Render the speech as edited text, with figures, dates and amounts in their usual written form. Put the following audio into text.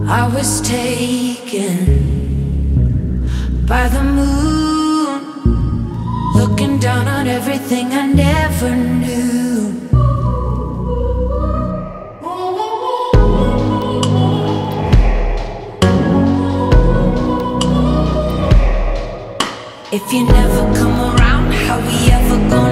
I was taken by the moon, looking down on everything I never knew. If you never come around, how we ever gonna